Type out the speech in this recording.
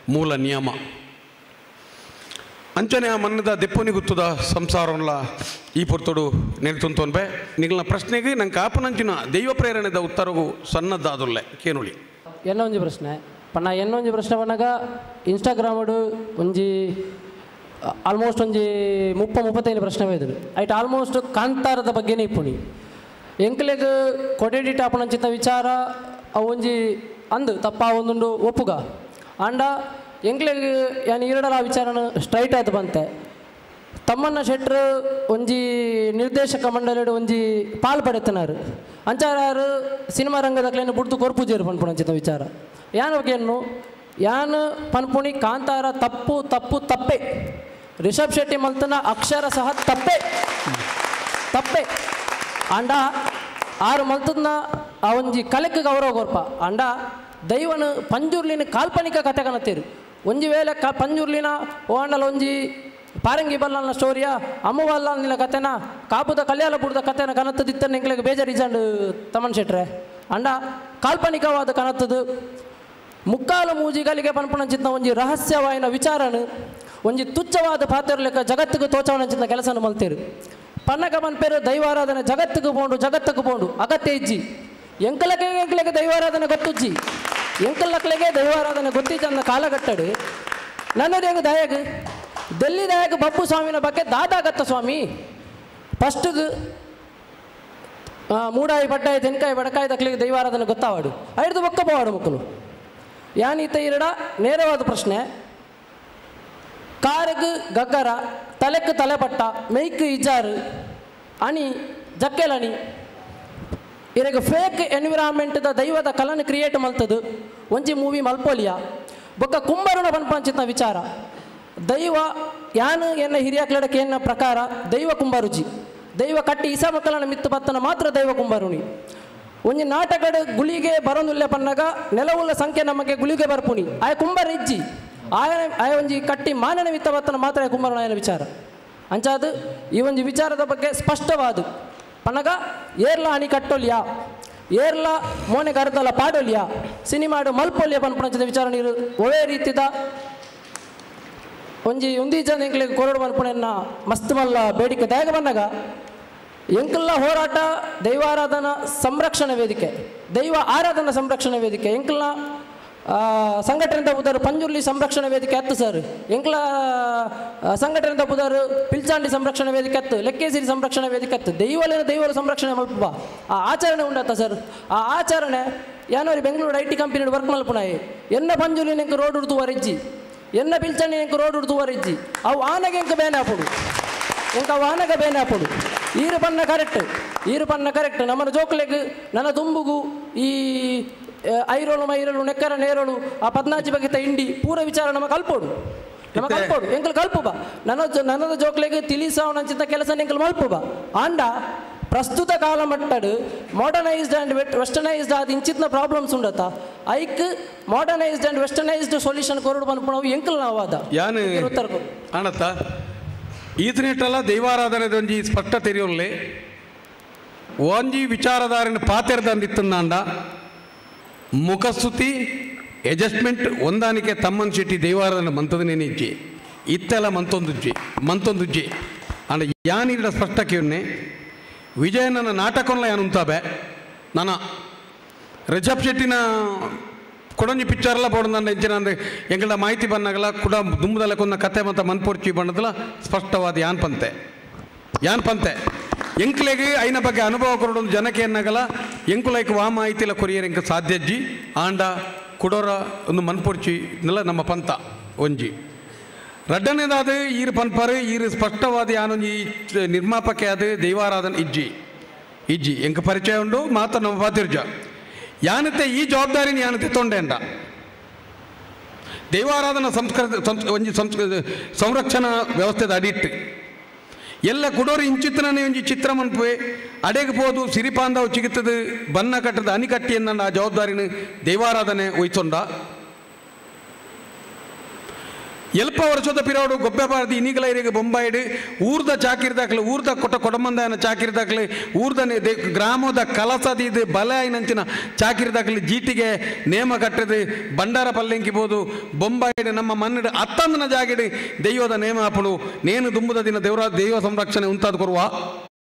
ಮೂಲ ನಿಯಮ ಅಂಚನೆ ಆ ಮನ್ನದ ದೆಪ್ಪುನಿ ಗುತ್ತದ ಸಂಸಾರವಲ್ಲ ಈ ಪೊರ್ತುಡು ನೆನೆತುಂತೋನ್ಬೆ ನಿಗಳ ಪ್ರಶ್ನೆಗೆ ನಂಗೆ ಕಾಪನಂಚಿನ ದೈವ ಪ್ರೇರಣೆದ ಉತ್ತರವು ಸಣ್ಣದಾದುಲ್ಲೆ ಕೇನುಳಿ ಎನ್ನೊಂಜಿ ಪ್ರಶ್ನೆ ಪನ್ನ ಎನ್ನೊಂಜಿ ಪ್ರಶ್ನೆ ಪನ್ನಾಗ ಇನ್ಸ್ಟಾಗ್ರಾಮಡು ಒಂಜಿ ಆಲ್ಮೋಸ್ಟ್ ಒಂಜಿ 30-35 ಪ್ರಶ್ನೆ ಬೈದರು ಐಟ್ ಆಲ್ಮೋಸ್ಟ್ ಕಾಂತಾರದ ಬಗ್ಗೆನೇ ಇಪ್ಪುನಿ ಎಂಕ್ಲೆಗ್ ಕೊಡೆಡಿಟ್ ಆಪನಂಚಿತ ವಿಚಾರ ಅವು ಒಂಜಿ ಅಂದು ತಪ್ಪ ಒಂದುಂಡು ಒಪ್ಪುಗ ಆಂಡ ಎಂಕ್ಲೆಗ್ ಯಾನ್ ಈರಡಲ ಆ ವಿಚಾರನ ಸ್ಟ್ರೈಟ್ ಆಯ್ತು ಬಂತೆ ತಮ್ಮಣ್ಣ ಶೆಟ್ರು ಒಂಜಿ ನಿರ್ದೇಶಕ ಮಂಡಳಿಡು ಒಂಜಿ ಪಾಲು ಪಡೆತನಾರು ಅಂಚಾರು ಸಿನಿಮಾ ರಂಗದಕ್ಲೇನು ಬುಡ್ದು ಕೊರ್ಪುಜೇರು ಪನ್ಪುಣಂಚಿತ ವಿಚಾರ ಯಾನ ಬಗ್ಗೆಯನ್ನು ಯಾನು ಪನ್ಪುಣಿ ಕಾಂತಾರ ತಪ್ಪು ತಪ್ಪು ತಪ್ಪೆ ರಿಷಬ್ ಶೆಟ್ಟಿ ಮಲ್ತನ ಅಕ್ಷರ ಸಹ ತಪ್ಪೆ ಅಂಡ ಆರು ಮಲ್ತದ್ನ ಆ ಒಂಜಿ ಕಲೆಕ್ ಗೌರವ ಕೊರ್ಪ ಅಂಡ ದೈವನ ಪಂಜುರ್ಲಿನ ಕಾಲ್ಪನಿಕ ಕಥೆ ಕನತ್ತೇರು ಒಂಜಿ ವೇಳೆ ಪಂಜುರ್ಲಿನ ಓಂಡಲ ಒಂಜಿ ಪಾರಂಗಿ ಬಲ್ಲನ ಸ್ಟೋರಿಯ ಅಮ್ಮ ಬಲ್ಲನ ಕಥೆನ ಕಾಪುದ ಕಲ್ಯಾಣ ಬುಡ್ದ ಕಥೆನ ಕನತ್ತದಿತ್ತ ಎಂಕ್ಲೆಗೆ ಬೇಜಾರಿಜಾಂಡು ತಮನ್ ಶೆಟ್ರೆ ಅಂಡ ಕಾಲ್ಪನಿಕವಾದ ಕನತ್ತದು ಮುಕ್ಕಾಲು ಮೂಜಿಗಳಿಗೆ ಪನ್ಪುಣಂಚಿದ್ದ ಒಂಜಿ ರಹಸ್ಯವಾಯಿನ ವಿಚಾರನು ಒಂಜಿ ತುಚ್ಛವಾದ ಪಾತ್ರ ಲೆಕ್ಕ ಜಗತ್ತಿಗೆ ತೋಚವನಂಚಿದ್ದ ಕೆಲಸನ ಮಲ್ತೇರು ಪನ್ನಗ ಪನ್ಪೇರು ದೈವಾರಾಧನೆ ಜಗತ್ತಿಗೆ ಪೋಂಡು ಅಗತ್ಯ ಇಜ್ಜಿ ಎಂಕಲಕ್ಕೆ ದೈವಾರಾಧನೆ ಗೊತ್ತುಜ್ಜಿ ಎಂಕಲಕ್ಲೆಗೆ ದೈವಾರಾಧನೆ ಗೊತ್ತಿಜ್ಜ ಕಾಲಘಟ್ಟಡು ನನ್ನದೇಗ ದಯಗ್ ಡೆಲ್ಲಿ ದಯಗ್ ಬಪ್ಪು ಸ್ವಾಮಿನ ಬಗ್ಗೆ ದಾದಾಗತ್ತ ಸ್ವಾಮಿ ಫಸ್ಟ್ಗೆ ಮೂಡಾಯಿ ಬಡ್ಡಾಯಿ ತೆನ್ಕಾಯಿ ಬಡಕಾಯಿ ದಕ್ಲಿಗೆ ದೈವಾರಾಧನೆ ಗೊತ್ತಾವಾಡು ಐದು ಬೊಕ್ಕ ಪೋವಾಡು ಮಕ್ಕಳು ಯಾನೀತ ಇರಡ ನೇರವಾದ ಪ್ರಶ್ನೆ ಕಾರಿಗೆ ಗಗ್ಗರ ತಲೆಕ್ ತಲೆಪಟ್ಟ ಮೈಕ್ ಇಜಾರು ಅಣಿ ಜಕ್ಕೆಲಣಿ ಇರಗ ಫೇಕ್ ಎನ್ವಿರಾನ್ಮೆಂಟ್ದ ದೈವದ ಕಲನ್ ಕ್ರಿಯೇಟ್ ಮಲ್ತದು ಒಂಜಿ ಮೂವಿ ಮಲ್ಪೋಲಿಯ ಬೊಕ್ಕ ಕುಂಬರುಣ ಪನ್ಪಂಚಿತ ವಿಚಾರ ದೈವ ಯಾನು ಎನ್ನ ಹಿರಿಯಕ್ಲಡಕ್ಕೆ ಎನ್ನ ಪ್ರಕಾರ ದೈವ ಕುಂಬರುಜಿ ದೈವ ಕಟ್ಟಿ ಇಸ ಮಕ್ಕಳನ್ನ ಮಿತ್ತು ಬತ್ತನ ಮಾತ್ರ ದೈವ ಕುಂಬರುಣಿ ಒಂಜಿ ನಾಟಕದ ಗುಳಿಗೆ ಬರೋದಿಲ್ಲ ಪನ್ನಗ ನೆಲವುಳ್ಳ ಸಂಖ್ಯೆ ನಮಗೆ ಗುಳಿಗೆ ಬರ್ಪುನಿ ಆಯ ಕುಂಬರ ಇಜ್ಜಿ ಆಯ ಒಂಜಿ ಕಟ್ಟಿ ಮಾನನ ಮಿತ್ತ ಬತ್ತನ ಮಾತ್ರ ಕುಂಬರುಣ ಆಯನ ವಿಚಾರ ಅಂಚಾದು ಈ ಒಂಜಿ ವಿಚಾರದ ಬಗ್ಗೆ ಸ್ಪಷ್ಟವಾದ ಪನ್ನಗ ಏರ್ಲ ಹಣಿ ಕಟ್ಟೋಲ್ಯಾ ಏರ್ಲ ಮೋನೆ ಕರ್ದಲ್ಲ ಪಾಡೋಲ್ಯಾ ಸಿನಿಮಾಡು ಮಲ್ಪೋಲ್ಯ ಪನ್ಪಣದ ವಿಚಾರ ನೀರು ಒಳ್ಳೆ ರೀತಿದ ಒಂಜಿ ಉಂದಿ ಜನ ಎಂಕ್ಲಿಗೆ ಕೊರಡು ಮಲ್ಪಣೆನ್ನ ಮಸ್ತ್ ಮಲ್ಲ ಬೇಡಿಕೆ ದಯಗ ಬಂದಾಗ ಎಂಕಲ್ಲ ಹೋರಾಟ ದೈವಾರಾಧನಾ ಸಂರಕ್ಷಣಾ ವೇದಿಕೆ ದೈವ ಆರಾಧನಾ ಸಂರಕ್ಷಣಾ ವೇದಿಕೆ ಎಂಕಲ್ಲ ಸಂಘಟನೆ ಬುಧರು ಪಂಜುರ್ಲಿ ಸಂರಕ್ಷಣಾ ವೇದಿಕೆ ಹತ್ತು ಸರ್ ಎಂಕಲ ಸಂಘಟನೆ ಬುಧರು ಪಿಲ್ಚಾಂಡಿ ಸಂರಕ್ಷಣಾ ವೇದಿಕೆ ಹತ್ತು ಲೆಕ್ಕೇಸಿರಿ ಸಂರಕ್ಷಣಾ ವೇದಿಕೆ ಹತ್ತು ದೈವರ ಸಂರಕ್ಷಣೆ ಮಲ್ಪ ಆ ಆಚರಣೆ ಉಂಡತ್ತ ಸರ್ ಆ ಆಚರಣೆ ಯಾನೋರಿ Bengaluru I T company work ಮಲ್ಪುನಾಯಿ ಎನ್ನ ಪಂಜುರ್ಲಿ ನೆಂಕ ರೋಡ್ ಉಡ್ದು ವರಿಜ್ಜಿ ಎನ್ನ ಪಿಲ್ಚಾಂಡಿ ನೆಂಕ ರೋಡ್ ಉಡ್ದು ವರಿಜ್ಜಿ ಅವು ಆನೆಗೆ ಎಂಕ ಬೇನೆ ಹಾಪುಡು ಎಂಕ ವಾನಗ ಬೇನೆ ಹಾಪುಡು ಈರು ಪನ್ನ ಕರೆಕ್ಟ್ ನಮ್ಮನ ಜೋಕ್ಲೆಗ್ ನನ್ನ ತುಂಬುಗು ಈ ಐರೋಳು ಮೈರೋಳು ನೆಕ್ಕರ ನೇರೋಳು ಆ ಪದ್ನಾಜಿ ಬಗೆತ ಇಂಡಿ ಪೂರ ವಿಚಾರ ನಮಗೆ ಕಲ್ಪೋಡು ಎಂಕಲ್ ಕಲ್ಪು ಬಾ ನನ್ನದ ಜೋಕ್ಲೆಗ್ ತಿಳಿಸಾವನಂಚಿತ ಕೆಲಸ ಎಂಕಲ್ ಮಲ್ಪು ಬಾ ಆಂಡ ಪ್ರಸ್ತುತ ಕಾಲ ಮಟ್ಟಡು ಮಾಡರ್ನೈಸ್ಡ್ ಆ್ಯಂಡ್ ವೆಸ್ಟರ್ನೈಸ್ಡ್ ಅದು ಇಂಚಿತ್ನ ಪ್ರಾಬ್ಲಮ್ಸ್ ಉಂಡತ್ತ ಐಕ್ ಮಾಡರ್ನೈಸ್ಡ್ ಆ್ಯಂಡ್ ವೆಸ್ಟರ್ನೈಸ್ಡ್ ಸೊಲ್ಯೂಷನ್ ಕೊರಡು ಬಂದ್ಪುಣವು ಎಂಕಲ್ ನಾವಾದ ಉತ್ತರ ಆಣತ್ತ ಈತನೆಟ್ಟಲ್ಲ ದೈವಾರಾಧನೆದ ಒಂಜಿ ಸ್ಪಷ್ಟ ತೆರೆಯೋಲ್ಲೆ ಒಂಜಿ ವಿಚಾರಧಾರಿನ ಪಾತೆರ್ದಂದಿತ್ತಂದಾಂಡ ಮುಖಸ್ತುತಿ ಅಡ್ಜಸ್ಟ್ಮೆಂಟ್ ಹೊಂದಾಣಿಕೆ ತಮ್ಮನ್ ಶೆಟ್ಟಿ ದೈವಾರಾಧನೆ ಮಂತದನೇನಿಜ್ಜಿ ಇತ್ತೆಲ್ಲ ಮಂತೊಂದುಜ್ಜಿ ಅಂಡ ಯಾನಿಡ ಸ್ಪಷ್ಟಕ್ಕೆ ಉನ್ನೆ ವಿಜಯನನ ನಾಟಕಲ್ಲ ಯಾನುಂತಾಬೆ ನನ್ನ ರಿಷಬ್ ಶೆಟ್ಟಿನ ಕೊಡೊಂಜಿ ಪಿಕ್ಚರ್ಲ ಪೋಡಂದ ಎಂಚಿನ ಅಂದರೆ ಎಂಗಳ ಮಾಹಿತಿ ಬಂದಾಗಲ ಕೂಡ ದುಂಬದಲ್ಲ ಕೊಂದ ಕತೆ ಮತ್ತು ಮನ್ಪೋರ್ಚಿ ಬಣ್ಣದಲ್ಲ ಸ್ಪಷ್ಟವಾದ ಯಾನ್ ಪಂತೆ ಎಂಕ್ಲೆಗೆ ಐನ ಬಗ್ಗೆ ಅನುಭವ ಕೊಡೋದು ಜನಕ್ಕೆ ಏನಾಗಲ್ಲ ಎಂಕುಲೈಕ್ ವಾ ಮಾಹಿತಿಲ ಕೊರಿಯರ್ ಎಂಕ ಸಾಧ್ಯಜ್ಜಿ ಆಂಡ ಕುಡೋರ ಒಂದು ಮನ್ಪೋರ್ಚಿ ನೆಲ ನಮ್ಮ ಪಂತ ಒಂಜಿ ರಡ್ಡನೇದಾದ ಈರು ಪನ್ಪರು ಈರು ಸ್ಪಷ್ಟವಾದ ಯಾನೊಂಜಿ ನಿರ್ಮಾಪಕ ಆದ ದೈವಾರಾಧನೆ ಇಜ್ಜಿ ಎಂಕ ಪರಿಚಯ ಉಂಡು ಮಾತ್ರ ನಮ್ಮ ಪಾತಿರ್ಜ ಯಾನತ್ತೆ ಈ ಜವಾಬ್ದಾರಿನ ಯಾನತ್ತೆ ತೊಂಡೆಂಡ ದೈವಾರಾಧನಾ ಸಂರಕ್ಷಣಾ ವ್ಯವಸ್ಥೆದ ಅಡಿಟ್ಟು ಎಲ್ಲ ಕುಡೋರು ಇಂಚಿತ್ತನೇ ಒಂಜಿ ಚಿತ್ರ ಮನ್ಪುವೆ ಅಡೆಗಬೋದು ಸಿರಿಪಾಂದವು ಚಿಗುತ್ತದೆ ಬನ್ನ ಕಟ್ಟದ ಅನಿಕಟ್ಟಿ ಎಂದ ಆ ಜವಾಬ್ದಾರಿನ ದೈವಾರಾಧನೆ ಒಯ್ತೊಂಡ ಎಲ್ಪ ವರ್ಷದ ಪಿರಾಡು ಗೊಬ್ಬೆ ಬಾರದಿ ಇನಿಗಲೈರಿಗೆ ಬೊಂಬಾಯಿಡು ಊರ್ದ ಚಾಕಿರ್ದಾಕ್ಲೆ ಊರ್ದ ಕೊಟ್ಟ ಕೊಡಮಂದಾಯನ ಚಾಕಿರ್ದಾಕ್ಲೆ ಊರ್ದ ಗ್ರಾಮದ ಕಲಸದ ಇದು ಬಲ ಆಯ್ನಂಚಿನ ಚಾಕಿರ್ದಾಕ್ಲೆ ಜೀಟಿಗೆ ನೇಮ ಕಟ್ಟದು ಬಂಡಾರ ಪಲ್ಲೆಂಕಿಬೋದು ಬೊಂಬಾಯಿಡು ನಮ್ಮ ಮಣ್ಣಿಡು ಅತ್ತಂದನ ಜಾಗಿಡು ದೈವದ ನೇಮ ಹಾಪಡು ನೇನು ದುಂಬುದ ದಿನ ದೈವ ಸಂರಕ್ಷಣೆ ಉಂತಾದ ಕೊರುವ